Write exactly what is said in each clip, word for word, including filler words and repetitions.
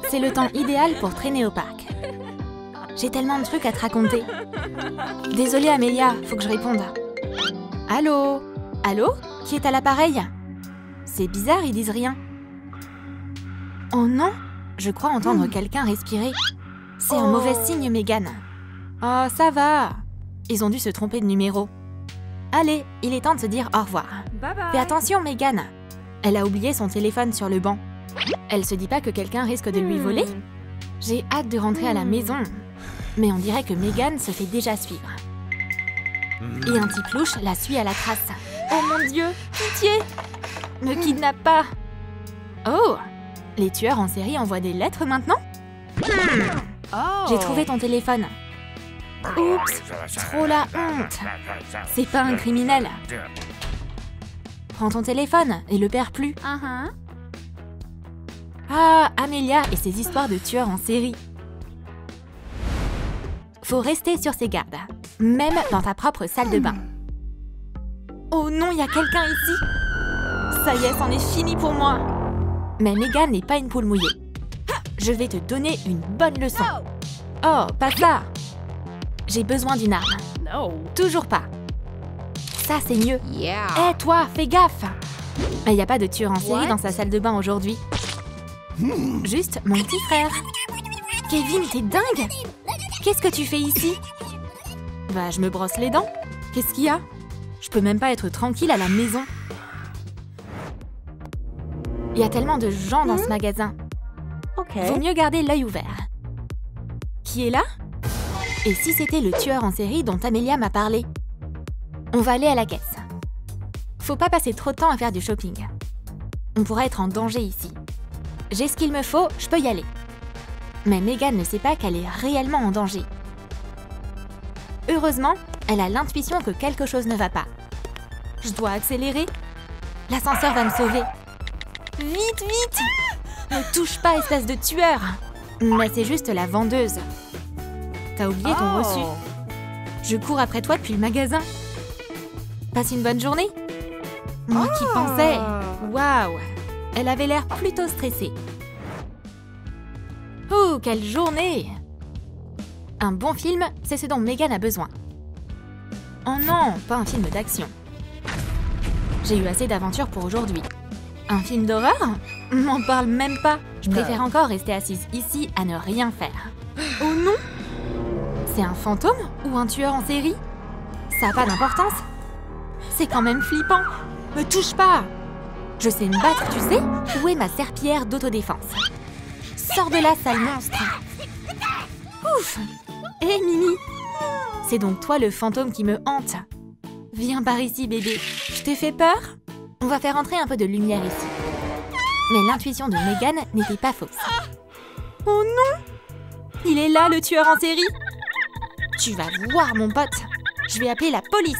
C'est le temps idéal pour traîner au parc. J'ai tellement de trucs à te raconter. Désolée Amélia, faut que je réponde. Allô? Allô? Qui est à l'appareil? C'est bizarre, ils disent rien. Oh non? Je crois entendre mmh. quelqu'un respirer. C'est oh. un mauvais signe, Megan. Oh, ça va. Ils ont dû se tromper de numéro. Allez, il est temps de se dire au revoir. Bye bye. Fais attention, Megan. Elle a oublié son téléphone sur le banc. Elle se dit pas que quelqu'un risque de lui voler? J'ai hâte de rentrer à la maison. Mais on dirait que Megan se fait déjà suivre. Et un petit clouche la suit à la trace. Oh mon Dieu, pitié! Ne kidnappe pas! Oh! Les tueurs en série envoient des lettres maintenant? hmm. oh. J'ai trouvé ton téléphone. Oups! Trop la honte! C'est pas un criminel. Prends ton téléphone et le perds plus. Uh-huh. Ah, Amélia et ses histoires de tueurs en série. Faut rester sur ses gardes, même dans ta propre salle de bain. Oh non, il y a quelqu'un ici. Ça y est, c'en est fini pour moi. Mais Megan n'est pas une poule mouillée. Je vais te donner une bonne leçon. Oh, pas ça. J'ai besoin d'une arme. No. Toujours pas. Ça, c'est mieux. Hé, Yeah. hey, toi, fais gaffe. Mais il n'y a pas de tueur en série What? dans sa salle de bain aujourd'hui. Juste mon petit frère. Kevin, t'es dingue? Qu'est-ce que tu fais ici? Bah, je me brosse les dents. Qu'est-ce qu'il y a? Je peux même pas être tranquille à la maison. Il y a tellement de gens dans ce magasin. Ok. Vaut mieux garder l'œil ouvert. Qui est là? Et si c'était le tueur en série dont Amélia m'a parlé? On va aller à la caisse. Faut pas passer trop de temps à faire du shopping. On pourrait être en danger ici. J'ai ce qu'il me faut, je peux y aller. Mais Megan ne sait pas qu'elle est réellement en danger. Heureusement, elle a l'intuition que quelque chose ne va pas. Je dois accélérer. L'ascenseur va me sauver. Vite, vite! Ne touche pas, espèce de tueur! Mais c'est juste la vendeuse. T'as oublié ton Oh. reçu. Je cours après toi depuis le magasin. Passe une bonne journée. Moi qui Oh. pensais... Waouh! Elle avait l'air plutôt stressée. Oh, quelle journée! Un bon film, c'est ce dont Megan a besoin. Oh non, pas un film d'action. J'ai eu assez d'aventures pour aujourd'hui. Un film d'horreur? M'en parle même pas. Je préfère encore rester assise ici à ne rien faire. Oh non! C'est un fantôme ou un tueur en série? Ça n'a pas d'importance. C'est quand même flippant. Me touche pas! Je sais me battre, tu sais? Où est ma serpillière d'autodéfense? Sors de là, sale monstre! Ouf! Hé, Mimi! C'est donc toi le fantôme qui me hante. Viens par ici, bébé. Je t'ai fait peur? On va faire entrer un peu de lumière ici. Mais l'intuition de Megan n'était pas fausse. Oh non! Il est là, le tueur en série! Tu vas voir, mon pote. Je vais appeler la police.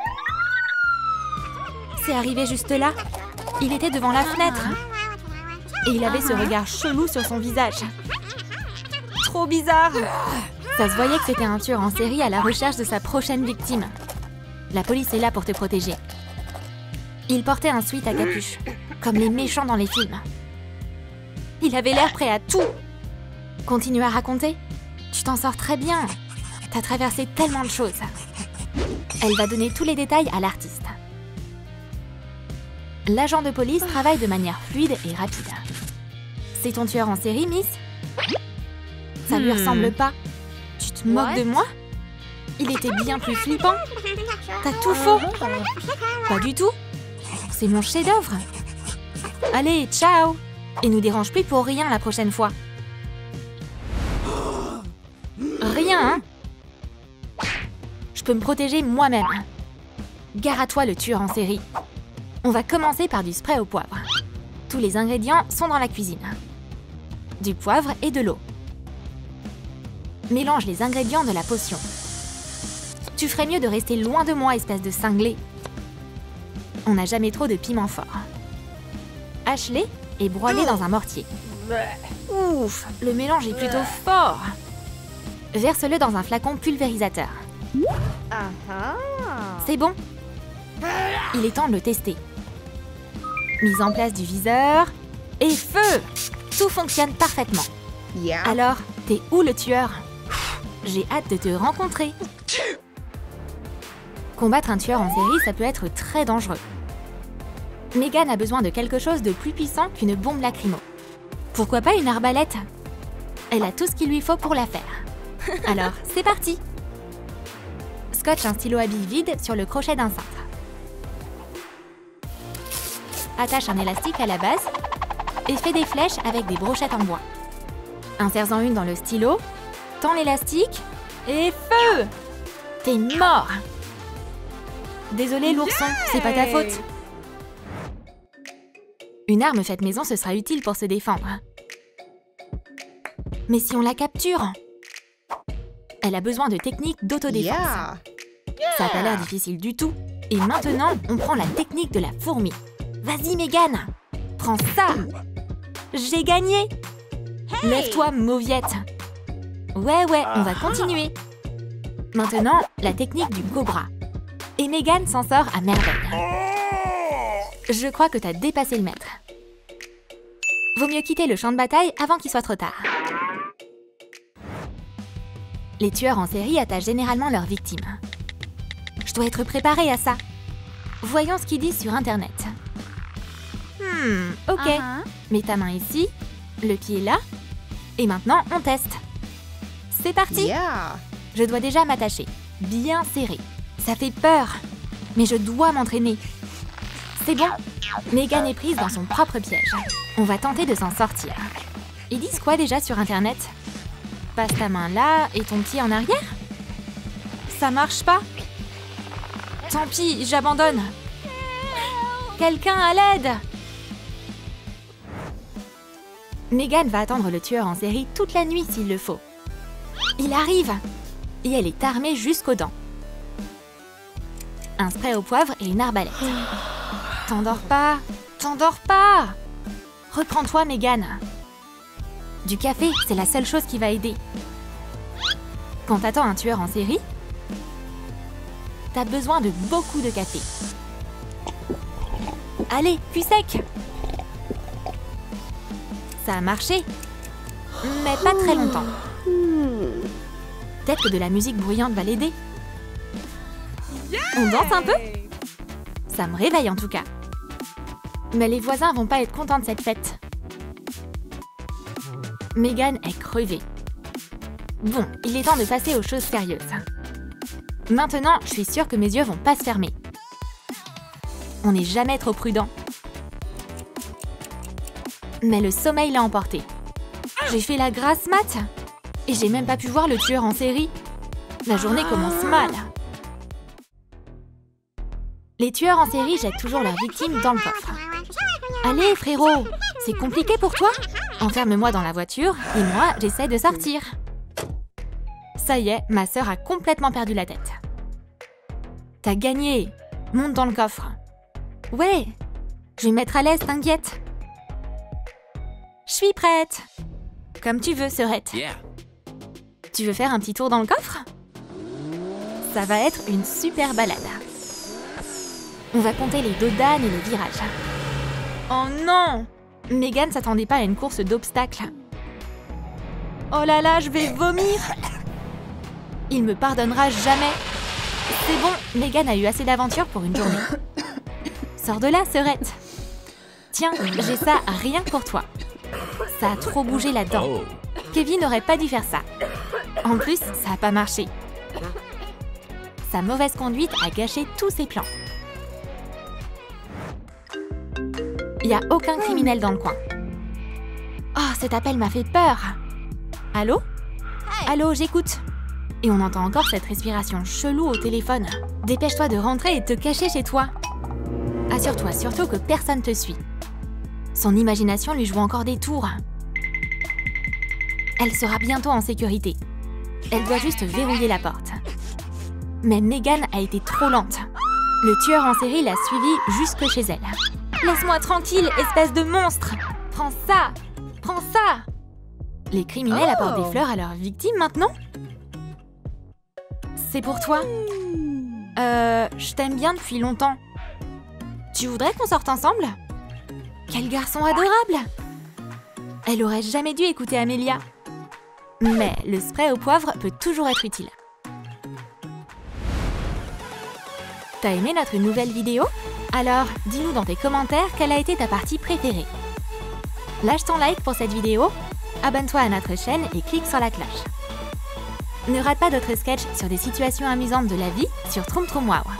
C'est arrivé juste là. Il était devant la fenêtre. Et il avait ce regard chelou sur son visage. Trop bizarre. Ça se voyait que c'était un tueur en série à la recherche de sa prochaine victime. La police est là pour te protéger. Il portait un sweat à capuche, comme les méchants dans les films. Il avait l'air prêt à tout. Continue à raconter. Tu t'en sors très bien. T'as traversé tellement de choses. Elle va donner tous les détails à l'artiste. L'agent de police travaille de manière fluide et rapide. C'est ton tueur en série, Miss? Ça lui Hmm. ressemble pas. Tu te moques What? de moi? Il était bien plus flippant. T'as tout faux. Pas du tout. C'est mon chef-d'œuvre. Allez, ciao. Et nous dérange plus pour rien la prochaine fois. Rien, hein? Je peux me protéger moi-même. Gare à toi, le tueur en série. On va commencer par du spray au poivre. Tous les ingrédients sont dans la cuisine. Du poivre et de l'eau. Mélange les ingrédients de la potion. Tu ferais mieux de rester loin de moi, espèce de cinglé. On n'a jamais trop de piment fort. Hache-les et broie-les dans un mortier. Ouf, le mélange est plutôt fort. Verse-le dans un flacon pulvérisateur. Uh-huh. C'est bon. Il est temps de le tester. Mise en place du viseur. Et feu! Tout fonctionne parfaitement. Yeah. Alors, t'es où le tueur? J'ai hâte de te rencontrer. Combattre un tueur en série, ça peut être très dangereux. Megan a besoin de quelque chose de plus puissant qu'une bombe lacrymo. Pourquoi pas une arbalète? Elle a tout ce qu'il lui faut pour la faire. Alors, c'est parti! Scotche un stylo à billes vide sur le crochet d'un cintre. Attache un élastique à la base et fais des flèches avec des brochettes en bois. Insère-en une dans le stylo, tends l'élastique et feu! T'es mort! Désolé l'ourson, c'est pas ta faute. Une arme faite maison, ce sera utile pour se défendre. Mais si on la capture? Elle a besoin de techniques d'autodéfense. Yeah. Ça n'a pas l'air difficile du tout. Et maintenant, on prend la technique de la fourmi. Vas-y, Megan! Prends ça! J'ai gagné! Lève-toi, mauviette! Ouais, ouais, on va continuer. Maintenant, la technique du cobra. Et Megan s'en sort à merveille. Je crois que t'as dépassé le maître. Vaut mieux quitter le champ de bataille avant qu'il soit trop tard. Les tueurs en série attachent généralement leurs victimes. Je dois être préparée à ça. Voyons ce qu'ils disent sur Internet. Hmm, ok. Uh-huh. Mets ta main ici, le pied là, et maintenant on teste. C'est parti! Yeah. Je dois déjà m'attacher, bien serré. Ça fait peur, mais je dois m'entraîner. C'est bon, Megan est prise dans son propre piège. On va tenter de s'en sortir. Ils disent quoi déjà sur Internet? Passe ta main là et ton pied en arrière? Ça marche pas? Tant pis, j'abandonne. Quelqu'un à l'aide! Megan va attendre le tueur en série toute la nuit s'il le faut. Il arrive! Et elle est armée jusqu'aux dents. Un spray au poivre et une arbalète. T'endors pas! T'endors pas! Reprends-toi, Megan. Du café, c'est la seule chose qui va aider. Quand t'attends un tueur en série, t'as besoin de beaucoup de café. Allez, cul sec! Ça a marché, mais pas très longtemps. Peut-être que de la musique bruyante va l'aider. On danse un peu? Ça me réveille en tout cas. Mais les voisins vont pas être contents de cette fête. Megan est crevée. Bon, il est temps de passer aux choses sérieuses. Maintenant, je suis sûre que mes yeux vont pas se fermer. On n'est jamais trop prudent. Mais le sommeil l'a emporté. J'ai fait la grasse mat et j'ai même pas pu voir le tueur en série. La journée commence mal. Les tueurs en série jettent toujours leurs victimes dans le coffre. Allez, frérot, c'est compliqué pour toi? Enferme-moi dans la voiture et moi, j'essaie de sortir. Ça y est, ma sœur a complètement perdu la tête. T'as gagné. Monte dans le coffre. Ouais, je vais me mettre à l'aise, t'inquiète. Je suis prête. Comme tu veux, sœurette. Yeah. Tu veux faire un petit tour dans le coffre? Ça va être une super balade. On va compter les dos d'âne et les virages. Oh non! Megan s'attendait pas à une course d'obstacles. Oh là là, je vais vomir! Il me pardonnera jamais. C'est bon, Megan a eu assez d'aventures pour une journée. Sors de là, sœurette. Tiens, j'ai ça rien que pour toi. Ça a trop bougé là-dedans. Oh. Kevin n'aurait pas dû faire ça. En plus, ça n'a pas marché. Sa mauvaise conduite a gâché tous ses plans. Il n'y a aucun criminel dans le coin. Oh, cet appel m'a fait peur. Allô? Allô, j'écoute. Et on entend encore cette respiration chelou au téléphone. Dépêche-toi de rentrer et de te cacher chez toi. Assure-toi surtout que personne te suit. Son imagination lui joue encore des tours. Elle sera bientôt en sécurité. Elle doit juste verrouiller la porte. Mais Megan a été trop lente. Le tueur en série l'a suivie jusque chez elle. Laisse-moi tranquille, espèce de monstre! Prends ça! Prends ça! Les criminels Oh. apportent des fleurs à leurs victimes maintenant? C'est pour toi. Euh, je t'aime bien depuis longtemps. Tu voudrais qu'on sorte ensemble? Quel garçon adorable! Elle aurait jamais dû écouter Amelia. Mais le spray au poivre peut toujours être utile. T'as aimé notre nouvelle vidéo? Alors, dis-nous dans tes commentaires quelle a été ta partie préférée. Lâche ton like pour cette vidéo, abonne-toi à notre chaîne et clique sur la cloche. Ne rate pas d'autres sketchs sur des situations amusantes de la vie sur Troom Troom Wow.